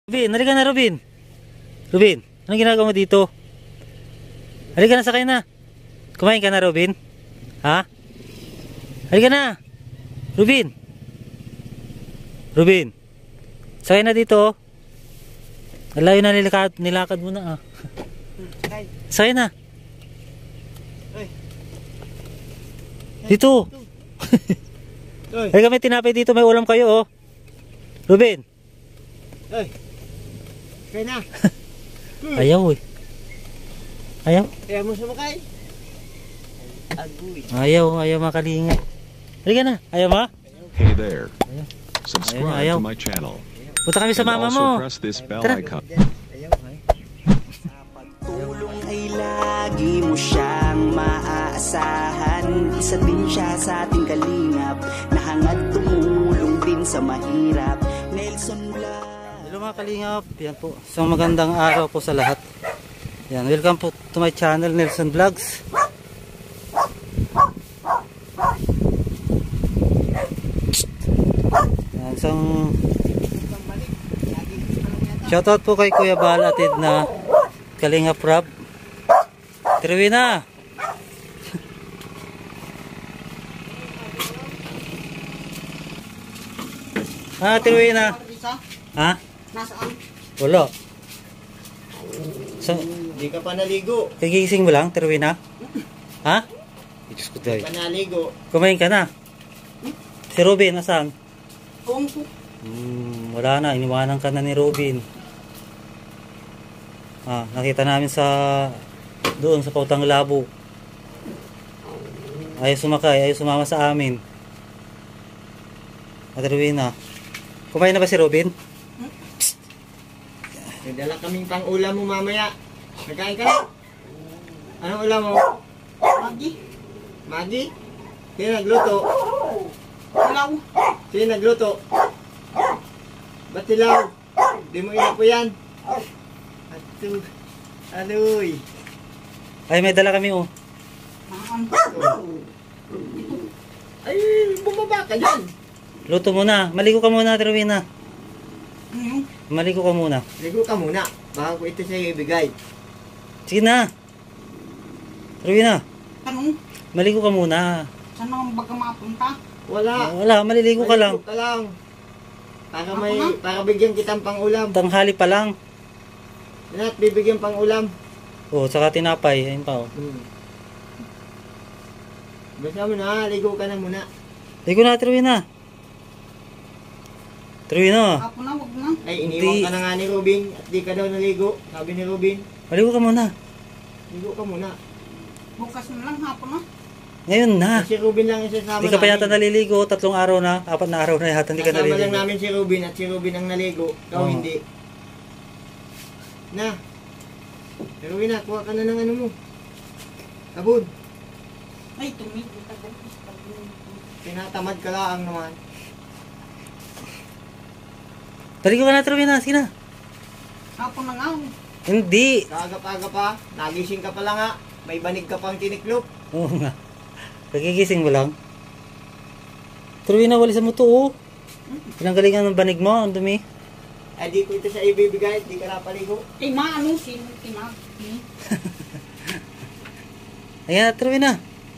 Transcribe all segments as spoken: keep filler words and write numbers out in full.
Robin, halika na Robin. Robin, anong ginagawa mo dito? Halika na, sakay na. Kumain ka na Robin? Ha? Halika na. Robin. Robin. Sakay na dito. Alayo na nilakad, nilakad mo na ah. Sakay na. Dito. Halika, may tinapay dito, may ulam kayo oh. Robin. Ay. Kaya na. Ayaw eh. Ayaw? Ayaw mo sumakay? Agoy. Ayaw, ayaw makalinga. Halika na, ayaw ma? Hey there. Ayaw. Subscribe Ayaw, ayaw. to my channel. Punta kami sa And mama also mo. press this bell Tara. icon. Ayaw, ay. Tulong ay lagi mo siyang maaasahan. Isa din siya sa ating kalingap na hangad tumulong din sa mahirap. Nelson Blas. Hello mga kalingap, yan po. Isang magandang araw po sa lahat. Yan, welcome po to my channel, Nelson Vlogs. Yan, isang shoutout po kay Kuya Bal atid na Kalingap Rob. Tiruwi na. Ah, tiruwi na. Ha? Nasaan? Wala. So, Hindi ka pa naligo. kagising mo lang, tiruwi na? Ha? Diyos ko Hindi day. pa naligo. Kumain ka na? Si Robin, nasaan? Kung po. Hmm, wala na, iniwanan ka na ni Robin. Ah, nakita namin sa doon sa Pautang Labo. Ayaw sumakay, ayaw sumama sa amin. At Robin na. Kumain na ba si Robin? May dala kaming pang ulam mo mamaya. Nagkain ka na? Anong ulam mo? Maggi. Maggi? Sino nagluto? Silaw. Sino nagluto? Ba't silaw? Di mo inapo yan? Atu. Aluy. Ay, may dala kami oh. Ay, bumaba ka dyan. Luto muna. Maligo ka muna, Robin na. Maligo ka muna. Ligo ka muna. Bago ito sa'yo ibigay. Sige na. Robin na. Tanong, Maligo ka muna. saan naman baga mapunta? Wala. Wala, maliligo ka lang. Maligo ka lang. Para may, para bigyan kitang pang ulam. Tanghali pa lang. Lahat bibigyan pang ulam. Oh, saka tinapay. Ayun pa oh. Hmm. Basta mo na, ligo ka na muna. Ligo na, Robin na. Robin na. Ako na, wag na. Ay, Hindi. iniwan ka na nga ni Robin at di ka daw naligo. Sabi ni Robin, Maligo ka muna. ligo ka muna. Bukas na lang, hapon na. Ngayon na. Si Robin lang yung sasama Hindi ka pa yata namin. naliligo. Tatlong araw na. Apat na araw na yata. Hindi ka Kasama lang naliligo. namin si Robin at si Robin ang naligo. Ikaw Oo. hindi. Na. Si Robin na, kuha ka na ng ano mo. Sabon. Ay, tumigil ka dyan. Tinatamad ka lang naman. Maligo ka na, Robin na. Sige na. Hapon na nga. Hindi. Kaagap-aga pa, nagising ka pa lang ha. May banig ka pang tiniklop. Oo nga. Kagigising mo lang. Robin na, walisan mo to oh. Pinanggalingan ng banig mo. Ang dumi. Ay, di ko ito sa ibibigay, di ka napaligo. Eh, maano, sino tinag? Eh, Ayan na, Robin na.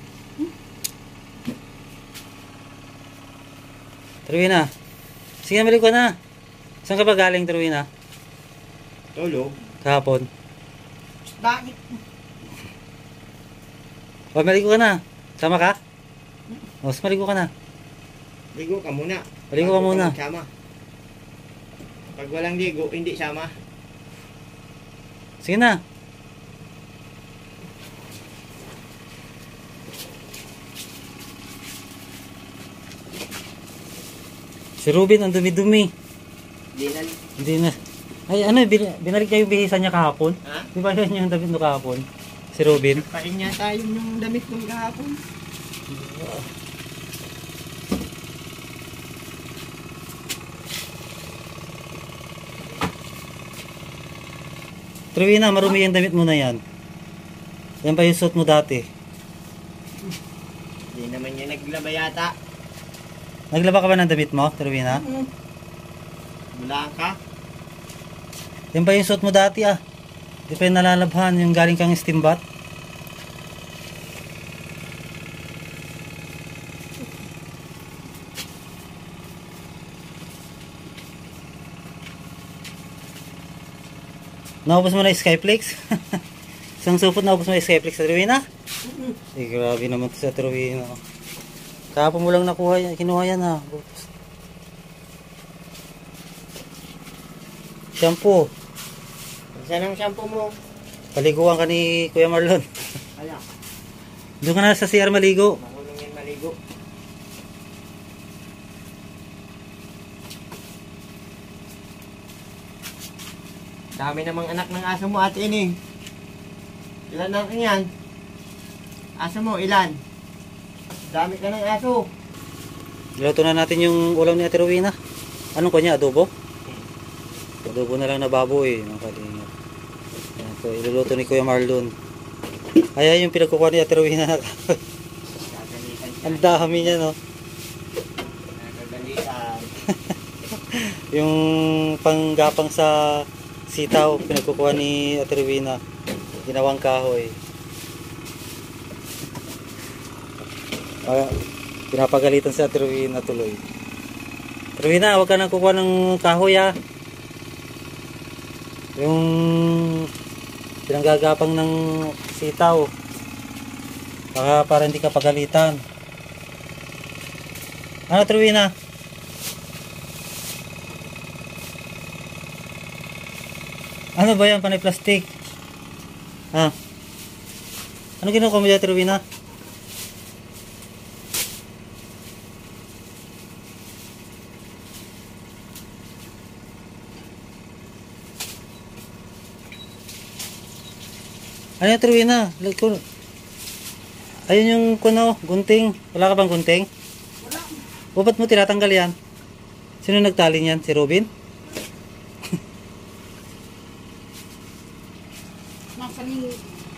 Robin na. Sige, maligo ka na. Saan ka ba galing, Robin na? Tulog. Kahapon. bakit? O, maligo ka na. Sama ka? O, maligo ka na. Ligo ka muna. Ligo ka Bago muna. magsama. Pag walang ligo, hindi sama. Sige na. Si Robin, ang dumi-dumi. Di na. Hindi na. Ay, ano, bin- binalik niya yung bihisan niya kahapon. Ha? Di ba yun yung damit mo kahapon? Si Robin. Pa rin yata yun yung damit kong kahapon. Trowina, marumi yung damit mo na yan. Yan pa yung suit mo dati. Hindi naman yan naglaba yata. Naglaba ka ba ng damit mo, Trowina? Wala ka. Yan ba yung suot mo dati ah? Di pa yung nalalabhan, yung galing kang steam bath? Naubos mo na yung Skyflex? Isang supot naubos mo yung Skyflex sa Rowena? Eh, grabe naman to sa Rowena. Kahapon mo lang nakuha yan, kinuha yan ha. Shampoo. Saan ang shampoo mo? Paliguan ka ni Kuya Marlon. Ala, Doon ka na sa C R maligo. marunong yan maligo. Dami namang anak ng aso mo, Ate Ining. Ilan ang yan? Aso mo, ilan? Dami ka ng aso. Niluto na natin yung ulam ni Ate Rowena. Anong kanya? Adobo? Adobo na lang na baboy. Mga kalingap. Yan po, iluluto ni Kuya Marlon. Kaya yung pinagkukuha ni Ate Rowena. Gagalitan siya. Ang dami niya, no? Nagagalitan. Yung panggapang sa sitaw, pinagkukuha ni Ate Rowena. Ginawang kahoy. Ah, pinapagalitan si Ate Rowena tuloy. Ate Rowena, huwag ka nang kukuha ng kahoy ah. Yung pinanggagapang ng sitaw. Baka para hindi ka pagalitan. Ano, Ate Rowena? Ano ba yan? Panay plastic? Ha? Ano ginawa mo dyan, Ate Rowena? Ano yung Ate Rowena? Ayun yung kuno, gunting. Wala ka bang gunting? Wala. O ba't mo tinatanggal yan? Sino nagtali niyan? Si Robin? Nasa ning...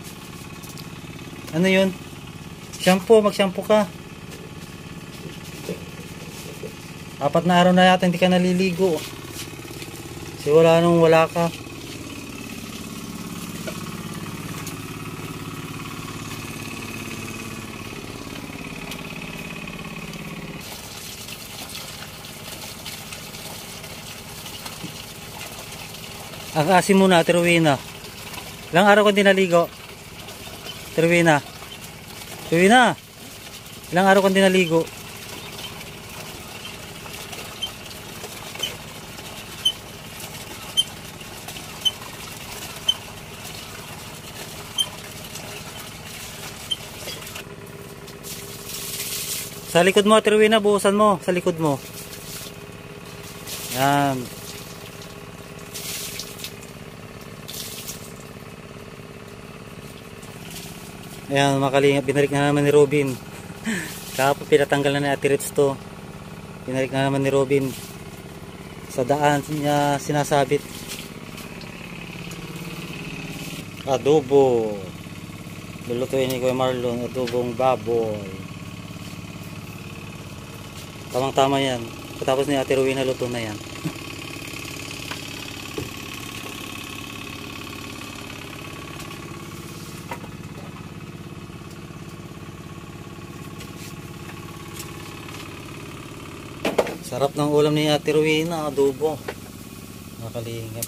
Ano yun? Shampoo, mag-shampoo ka. Apat na araw na yata hindi ka naliligo. Kasi wala nung wala ka. Ang asim muna, Ate Rowena. Ilang araw ka hindi naligo? Ate Rowena. Ate Rowena. Ilang araw ka hindi naligo? Sa likod mo, Ate Rowena, buhusan mo. Sa likod mo. Yan. Ayan, makalingap, binalik na naman ni Robin. Kahapon pinatanggal na ni Ate Ritz to. Binalik na naman ni Robin. Sa daan niya sinasabit. Adobo. Lulutuin ni Kuya Marlon, adobong baboy. Tamang tama yan. Katapos ni Ate Rowena luto na yan. Sarap ng ulam ni Ate Rowena, adobo. Nakalingap.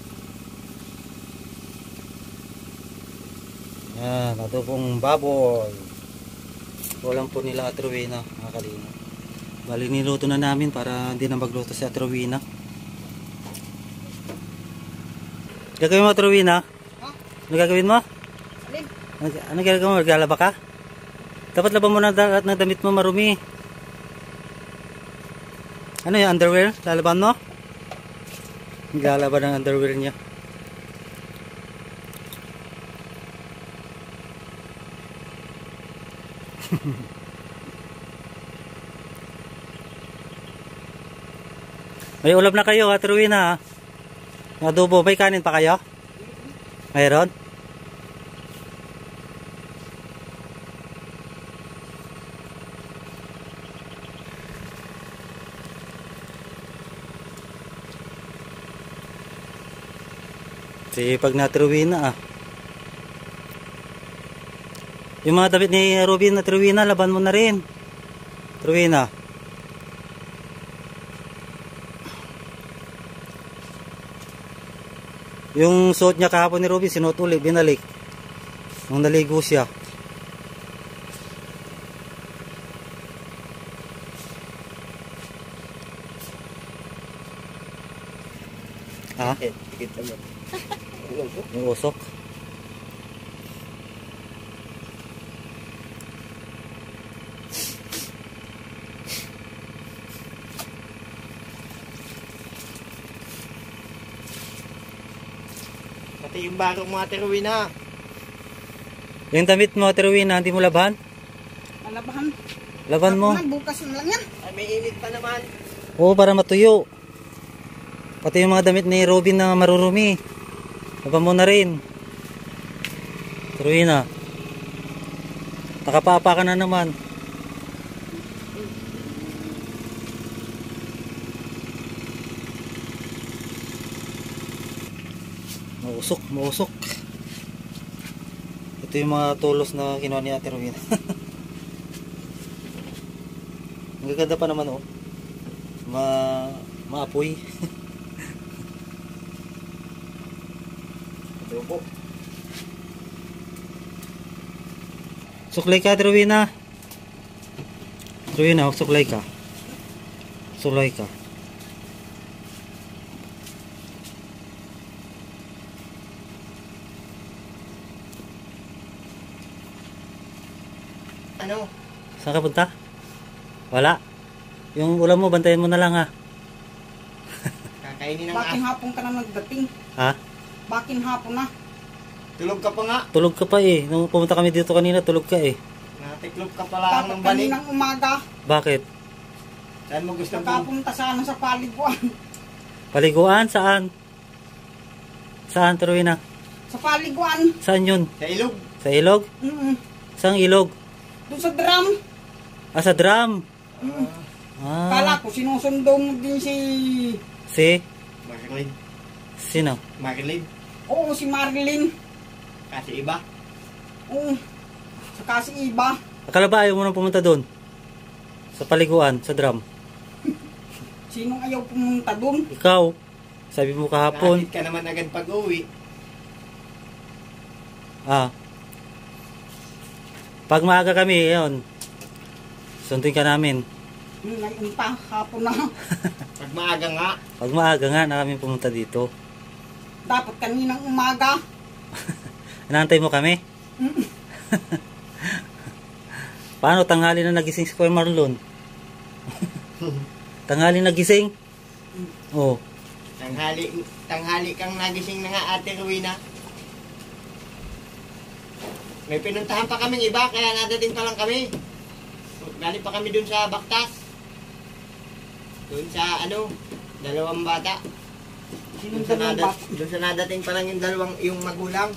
Yan, adobong baboy. Ulam po nila Ate Rowena, nakalingap. Bali niluto na namin para hindi na magluto si Ate Rowena. Gagawin mo, Ate Rowena? Ha? Ano gagawin mo? Alin? Ano, ano gagawin mo? Maglalaba ka? Dapat laban mo na, da na damit mo marumi. Ano yung underwear? Lalaban mo? Naglalaban ng underwear niya. May ulam na kayo, Ate Rowena. Adobo, may kanin pa kayo? Mayroon? Sipag na Ate Rowena ah. Yung mga damit ni Robin at Rowena, laban mo na rin. Rowena. Yung suot niya kahapon ni Robin, sinuot ulit, binalik. Nung naligo siya. Ha? Eh, tikit naman. Yung usok. Pati yung barong mo Ate Rowena. Yung damit mo, Ate Rowena, hindi mo laban? Malabahan. Laban mo. Ako na, bukas na lang yan. Ay, may init pa naman. Oo, para matuyo. Pati yung mga damit ni Robin na marurumi. Laban mo na rin. Ate Rowena. Nakapapa ka na naman. Mausok, mausok. Ito yung mga tulos na kinuha ni Ate Rowena. Ang gaganda pa naman oh. Ma maapoy. Adobo. Suklay ka, Ate Rowena. Rowena, suklay ka. Suklay ka. Ano? Saan ka punta? Wala. Yung ulam mo, bantayan mo na lang ha. Kakainin ng Bakin as. hapon ka na nagdating. Ha? Bakin hapon na. Tulog ka pa nga. Tulog ka pa eh. Nung pumunta kami dito kanina, tulog ka eh. Natiklop ka pa lang Dapat ng balik. kaninang umaga. Bakit? Saan mo gusto mo? Nakapunta sana sa paliguan. Paliguan? Saan? Saan, Ate Rowena? Sa paliguan. Saan yun? Sa ilog. Sa ilog? Mm Saan ilog? Doon sa drum. Ah, sa drum. Mm. Ah. Kala ko sinusundo mo din si... Si? Marilyn. Sino? Marilyn. Oo, si Marilyn. Kasi iba. Oo. Saka si Iba. Akala ba ayaw mo nang pumunta doon? Sa paliguan, sa drum? Sinong ayaw pumunta doon? Ikaw. Sabi mo kahapon. Nakakit ka naman agad pag uwi. Ah. Pag maaga kami, yun. Sundin ka namin. Hmm, ngayon pa, hapon na. Pag maaga nga. Pag maaga nga na kami pumunta dito. Dapat kaninang umaga. Inaantay mo kami? Mm. Paano tanghali na nagising si Kuya Marlon? Tanghali nagising? Oh. Tanghali, tanghali kang nagising na nga Ate Rowena. May pinuntahan pa kaming iba, kaya nadating pa lang kami. Galing pa kami dun sa Baktas. Dun sa ano, dalawang bata. Dun Sinong sa, dalawang nadat, bata? dun sa nadating pa lang yung dalawang, yung magulang.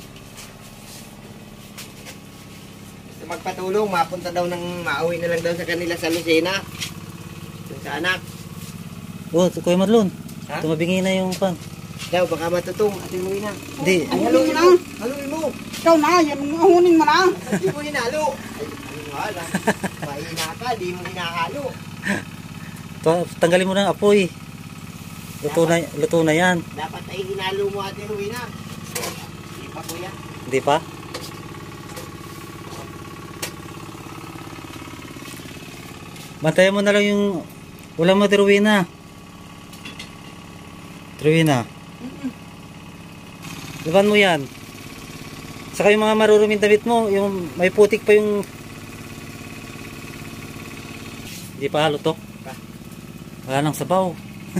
Gusto magpatulong, mapunta daw ng mauwi na lang daw sa kanila sa Lucena. Dun sa anak. Oh, Kuya Marlon. Ha? Tumabingi na yung pan. Daw, baka matutong, Ate Rowena. Hindi. Ay, Haluin na. mo, haluin mo. Ikaw na, yan ang ahunin mo na. Hindi mo hinalo. Ay, ano wala. Mahina ka, di mo hinahalo. Ta- Tanggalin mo ng apoy. Luto na, luto na yan. Dapat ay hinalo mo Ate Rowena. Hindi pa kuya. Hindi pa? Bantayan mo na lang yung ulam mo, Ate Rowena. Ate Rowena. Laban mo yan. Saka yung mga maruruming damit mo, yung may putik pa yung... Hindi pa halo to? Pa. Wala nang sabaw.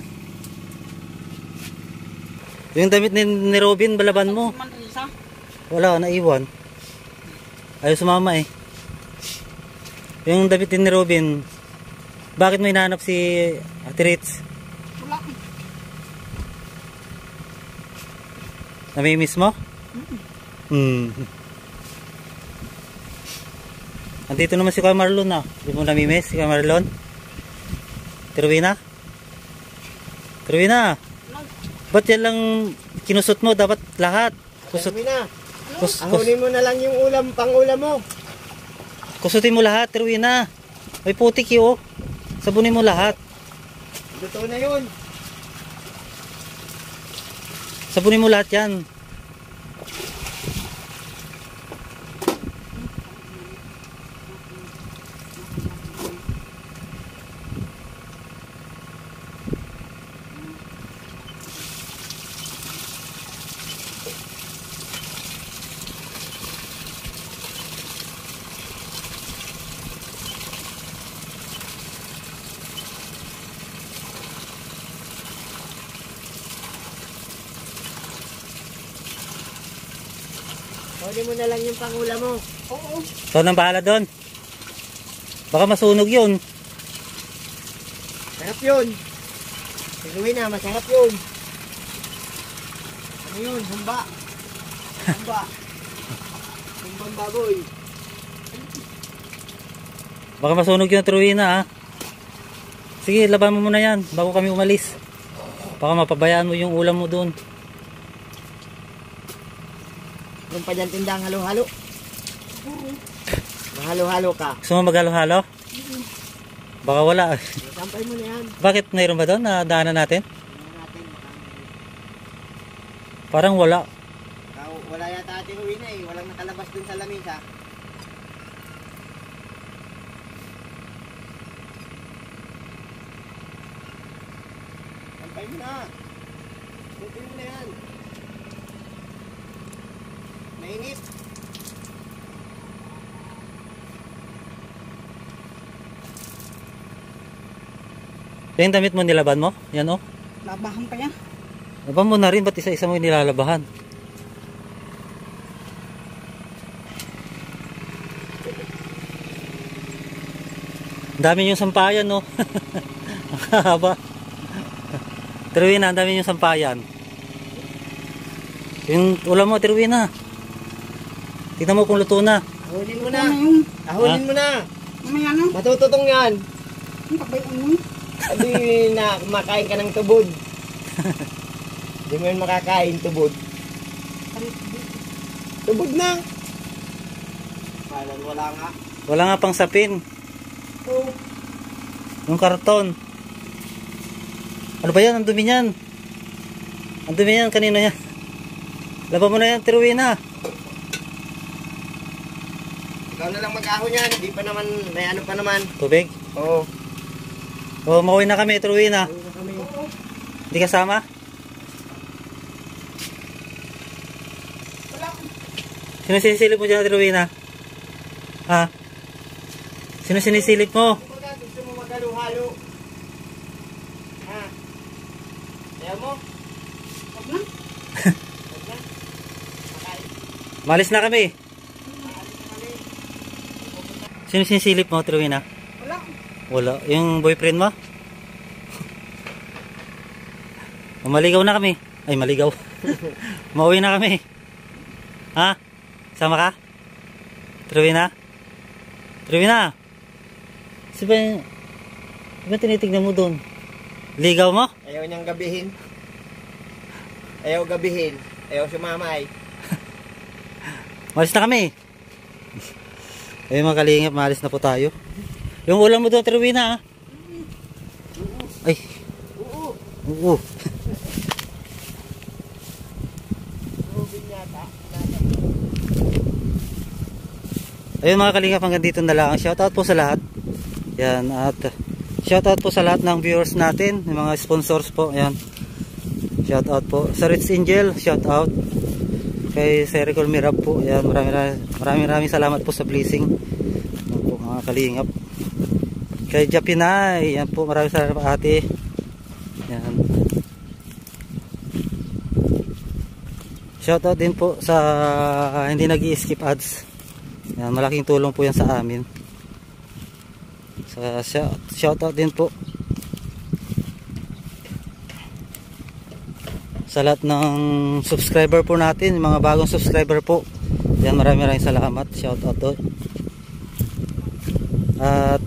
Yung damit ni, ni Robin, balaban mo. Si Manrisa. Wala, naiwan. Ayaw sumama eh. Yung damit din ni Robin, bakit mo hinahanap si Ate Ritz? Wala. Namimiss mo? Hmm. Andito naman si Kuya Marlon ah. Hindi mo namimiss si Kuya Marlon? Ate Rowena? Ate Rowena? Ba't yan lang kinusot mo, dapat lahat. Kusot, Erwina, kus, kus, ahonin mo na lang yung ulam, pang ulam mo. kusutin mo lahat, Erwina. May putik yun, oh. Sabunin mo lahat. Luto na yun. Sabunin mo lahat yan. Ahonin mo na lang yung pang ulam mo. Oo. Ikaw nang bahala doon. Baka masunog yun. Sarap yun. Erwina, masarap yun. Ano yun? Humba. Humba. Humbang baboy. Baka masunog yun, Erwina, ha. Sige, laban mo muna yan bago kami umalis. Baka mapabayaan mo yung ulam mo doon. Yung pa dyan tindang halo-halo. Mahalo-halo ka. Gusto mo maghalo-halo? Baka wala. Sampay mo na yan. Bakit mayroon ba doon na daanan natin? Tingnan natin. Parang wala. Ah, wala yata ating Erwina eh. Walang nakalabas dun sa lamesa. Sampay mo na. Sampay mo na yan. Mainit. Yung damit mo nilaban mo? Yan, oh. Labahan pa yan. Laban mo na rin, ba't isa-isa mo yung nilalabahan? Ang dami yung sampayan, no? Ang haba. Terwina, ang dami yung sampayan. Yung ulam mo, Terwina. Tignan mo kung luto na. Ahulin mo Ano na. yung Ahulin mo na. mamaya na? Matututong yan. Ang pabayan mo. Sabi na kumakain ka ng tubod. Hindi mo yun makakain, tubod. Tubod na. Parang wala nga. Wala nga pang sapin. Oo. Yung karton. Ano ba yan? Ang dumi niyan. Ang dumi yan. Kanino yan? Laban mo na yan, Terwina. Ikaw na lang mag-ahon yan. Hindi pa naman, may ano pa naman. Tubig. Oo. O, mauwi na kami, Terwina. Ayun na kami. Hindi kasama? Wala. Sino sinisilip mo dyan, Terwina? Ha? Sino sinisilip mo? Kung baga, gusto mo maghalo-halo. Ha? Ayaw mo? Wag na. Huwag na. Makain. Malis na kami. Makain na kami. Sino sinisilip mo, Terwina? Wala. Wala. Yung boyfriend mo? O, maligaw na kami. Ay, maligaw. Mauwi na kami. Ha? Sama ka? Terwina? Terwina? Sino ba yung... Ano ba tinitignan mo doon? Ligaw mo? Ayaw niyang gabihin. Ayaw gabihin. Ayaw sumamay. Malis na kami. Ayun mga kalingap, malis na po tayo. Yung ulam mo doon, Terwina, ha? Ay. Oo. Oo. Rubin yata. Ayun mga kalingap, hanggang dito na lang. Shoutout po sa lahat. Yan, at shoutout po sa lahat ng viewers natin, ng mga sponsors po. Ayan. Shoutout po sa Rich Angel, shoutout. Kay Sir Colmirab po. Ayan, maraming maraming maraming salamat po sa blessing. Ayan po mga kalingap. Kay Japinay, yan po, maraming salamat ate. Yan. Shoutout din po sa hindi nag-i-skip ads. Yan, malaking tulong po yan sa amin. Sa shout, shoutout din po sa lahat ng subscriber po natin, mga bagong subscriber po. Yan, maraming maraming salamat. Shoutout doon. At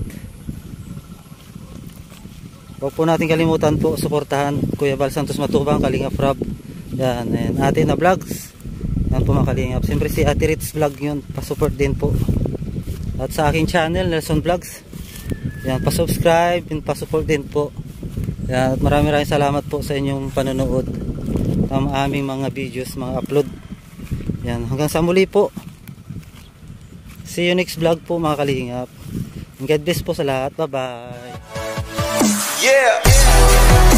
huwag po natin kalimutan po suportahan Kuya Bal Santos Matubang, Kalingap Rob. Yan, ayan. Ate na vlogs. Yan po mga kalingap. Siyempre si Ate Ritz vlog yun. Pasupport din po. At sa aking channel, Nelson Vlogs. Yan, pasubscribe and pasupport din po. Yan, at maraming maraming salamat po sa inyong panonood ng aming mga videos, mga upload. Yan, hanggang sa muli po. See you next vlog po mga kalingap. And God bless po sa lahat. Bye bye. Yeah.